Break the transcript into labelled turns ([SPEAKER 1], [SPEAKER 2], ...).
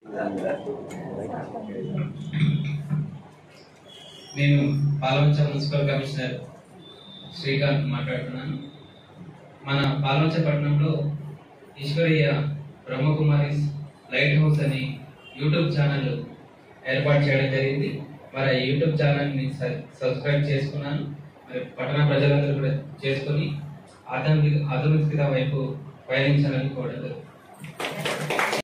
[SPEAKER 1] నేను Palvancha municipal commissioner Srikanth మాట్లాడుతున్నాను. మన పాల్వంచ పట్టణంలో ఈశ్వరీయ బ్రహ్మకుమారిస్ లైట్ హౌస్ అని యూట్యూబ్ ఛానల్ ఏర్పాటు చేయడం జరిగింది. మరి ఆ యూట్యూబ్ ఛానల్ని సబ్స్క్రైబ్ చేసుకున్నాను. మరి పట్టణ ప్రజలందరూ కూడా చేసుకొని ఆధునికత వైపు పయనించాలని కోరలేదు.